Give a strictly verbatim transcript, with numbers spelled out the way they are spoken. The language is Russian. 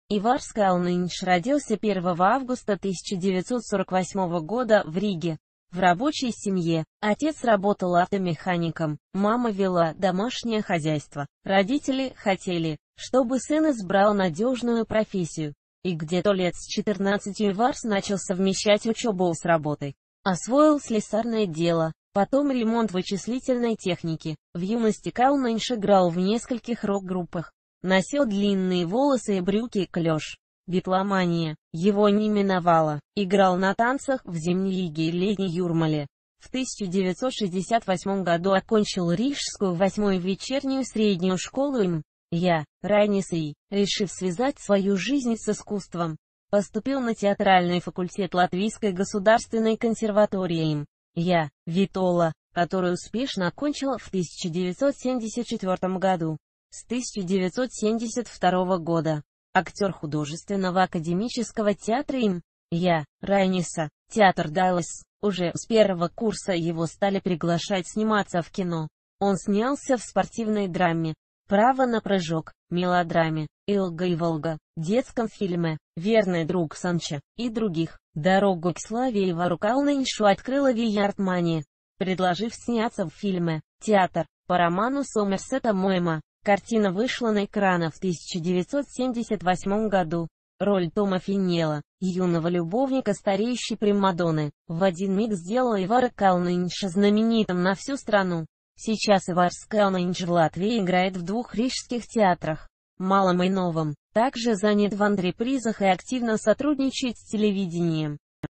Иварс Калныч родился первого августа тысяча девятьсот сорок восьмого года в Риге. В рабочей семье. Отец работал автомехаником, мама вела домашнее хозяйство. Родители хотели, чтобы сын избрал надежную профессию. И где-то лет с четырнадцати Иварс начал совмещать учебу с работой. Освоил слесарное дело, потом ремонт вычислительной техники. В юности Калныч играл в нескольких рок-группах. Носил длинные волосы и брюки клеш. Битломания его не миновала. Играл на танцах в зимней лиге и летней Юрмале. В тысяча девятьсот шестьдесят восьмом году окончил Рижскую восьмую вечернюю среднюю школу им. Я, Райнисой, решив связать свою жизнь с искусством, поступил на театральный факультет Латвийской государственной консерватории им. Я, Витола, который успешно окончил в тысяча девятьсот семьдесят четвёртом году. С тысяча девятьсот семьдесят второго года. Актер художественного академического театра им. Я, Райниса, театр Даллас. Уже с первого курса его стали приглашать сниматься в кино. Он снялся в спортивной драме «Право на прыжок», мелодраме «Илга и Волга», детском фильме «Верный друг Санчо» и других. Дорогу к славе Ивару Калнычу открыла Вияртмания, предложив сняться в фильме «Театр» по роману Сомерсета Моэма. Картина вышла на экраны в тысяча девятьсот семьдесят восьмом году. Роль Тома Финнелла, юного любовника стареющей примадонны, в один миг сделала Ивара Калныча знаменитым на всю страну. Сейчас Иварс Калныч в Латвии играет в двух рижских театрах, малом и новом, также занят в антрепризах и активно сотрудничает с телевидением.